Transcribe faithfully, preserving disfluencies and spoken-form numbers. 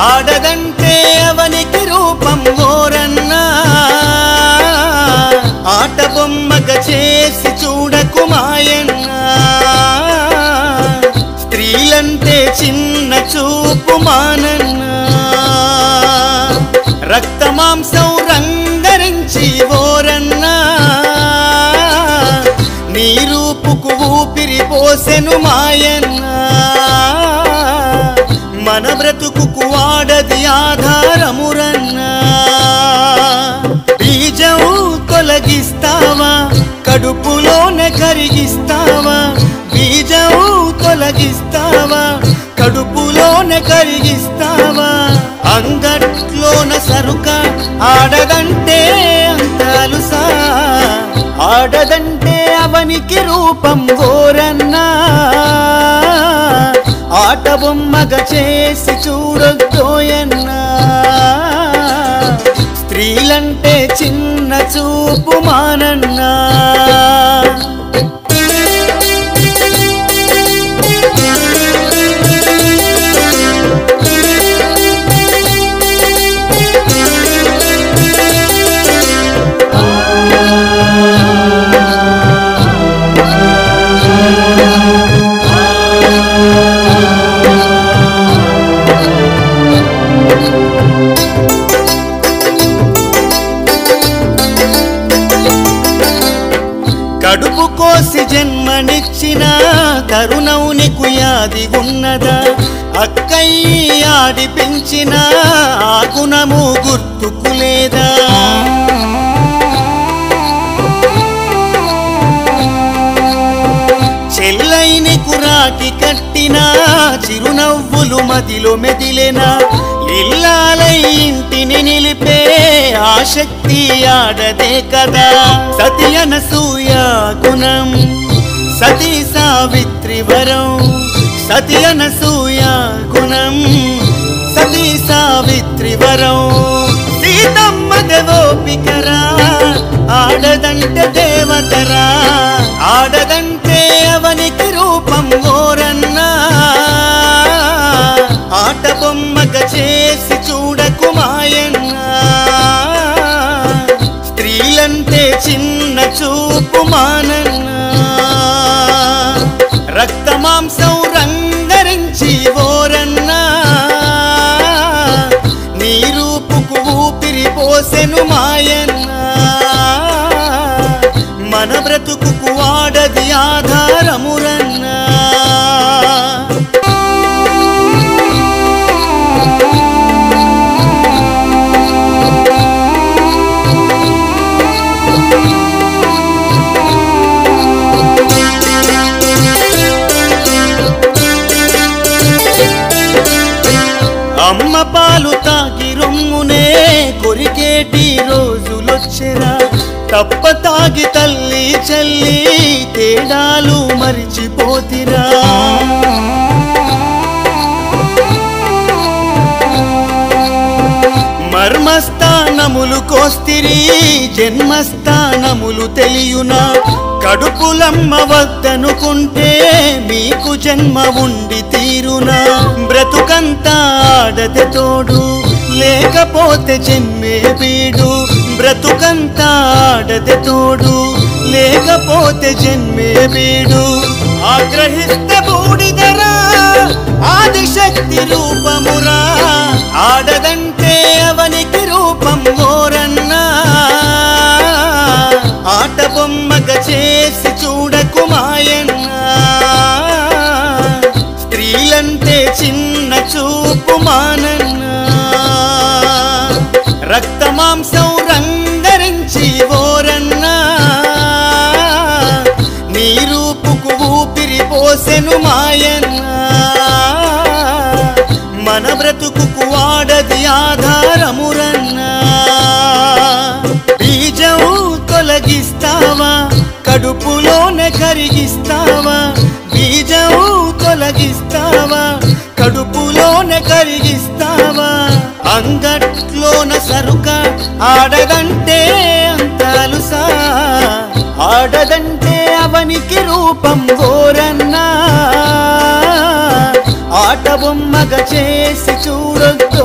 ఆడదంటే అవనికి రూపం ఓరన్నా ఆట బొమ్మగా చేసి చూడకు మాయన్నా స్త్రీలంటే చిన్న చూపు మానన్నా రక్త మాంసం రంగరించి ఓరన్నా నీ రూపుకు ఊపిరి పోసెను మాయన్నా మన బ్రతుకుకు ఆడది ఆధారమురన్నా బీజం తొలగిస్తావా కడుపులోనే కరిగిస్తావా బీజం తొలగిస్తావా కడుపులోనే కరిగిస్తావా అంగట్లోన సరుక ఆడదంటే అంతలుసా ఆడదంటే అవనికి రూపం ఓరన్నా ఆట బొమ్మగా చేసి చూడొద్దోయన్నా స్త్రీలంటే చిన్న చూపు మానన్నా కడుపు కోసి జన్మనిచ్చిన కరుణవు నీకు యాది ఉన్నదా అక్కయ్య ఆడి పెంచిన ఆ గుణము గుర్తుకు లేదా చెల్లైని కురాకి కట్టిన చిరునవ్వులు మదిలో మెదిలేనా ఇల్లాలై ఇంటిని నిలిపే ఆ శక్తి ఆడదే కదా సతి అనసూయ గుణం సతీ సావిత్రి వరం సతి అనసూయ గుణం సతీ సావిత్రి వరం సీతమ్మ దేవోపికరా ఆడదంటే దేవతరా ఆడదంటే అవనికి రూపం ఓరన్నా ఆట బొమ్మగా చేసి చూడకు మాయన్నా స్త్రీలంటే చిన్న చూపు మానన్నా రక్త మాంసం రంగరించి ఓరన్నా నీ రూపుకు ఊపిరి పోసెను మాయన్నా మన బ్రతుకుకు ఆడది ఆధారమురన్నా అమ్మ పాలు తాగి రొమ్మునే కొరికేటి రోజులొచ్చెరా తప్ప తాగి తల్లి చెల్లి తేడాలు మరిచిపోతిరా మర్మస్థానములు కోస్తిరి జన్మస్థానములు తెలియునా కడుపులమ్మ వద్దనుకుంటే మీకు జన్మ ఉండి తీరునా బ్రతుకంతా ఆడదే తోడు లేకపోతే జన్మే బీడు బ్రతుకంతా ఆడదే తోడు లేకపోతే జన్మే బీడు ఆగ్రహిస్తే బూడిదరా ఆదిశక్తి రూపమురా ఆడదంటే అవనికి రూపం ఓరన్నా ఆట బొమ్మగా చేసి చూడకు మాయన్నా స్త్రీలంటే చిన్న చూపు మానన్నా రక్త మాంసం రంగరించి ఓరన్నా నీ రూపుకు ఊపిరి పోసెను మాయన్నా మన బ్రతుకుకు ఆడది ఆధారమురన్నా బీజం తొలగిస్తావా కడుపులోనే కరిగిస్తావా బీజం తొలగిస్తావా కడుపులోనే కరిగిస్తావా అంగట్లోన సరుక ఆడదంటే అంతలుసా ఆడదంటే అవనికి రూపం ఓరన్నా ఆట బొమ్మగా చేసి చూడొద్దు